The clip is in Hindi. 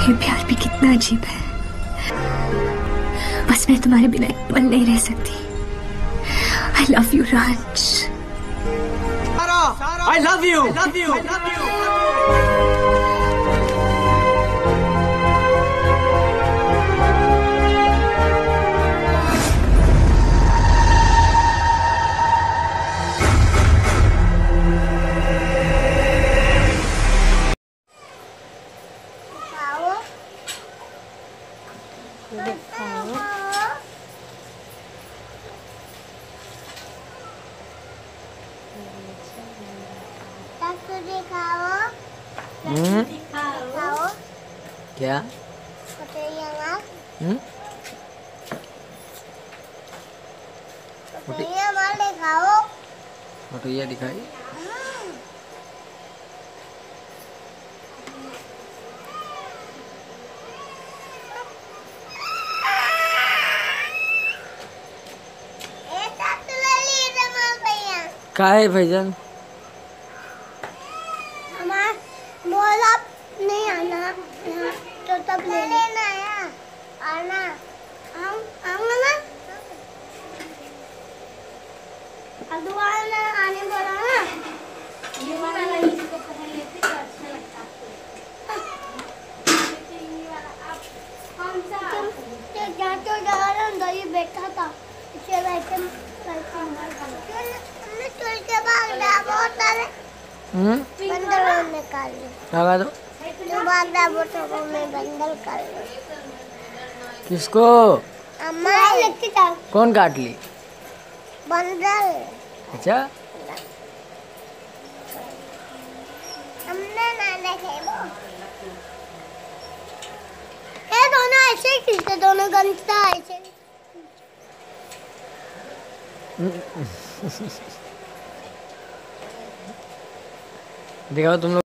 ये प्यार भी कितना अजीब है। बस मैं तुम्हारे बिना एक पल नहीं रह सकती। I love you, Raj. I love you. I love you. I love you. दिखाओ क्या? फोटोया दिखाई। का है भाईजान? बोला नहीं आना तो तब ले लेना है। आना हम आऊंगा ना। अब दोबारा आने बोला ना। ये वाला इसको पहन लेते तो अच्छा लगता है। कौन सा? तो जहाँ तो जा रहा ये बैठा था। इसे बैठे हमने चल के भाग गया बहुत सारे। बंदर निकाल लो। लगा दो। तो भाग गया बोटो में बंदर कर लो। किसको? अम्मा लगती था। कौन काट ली? बंदर। अच्छा। हमने ना देखे वो। ये दोनों ऐसे खींचते दोनों गंदा ऐसे। दिखाओ तुम लोग।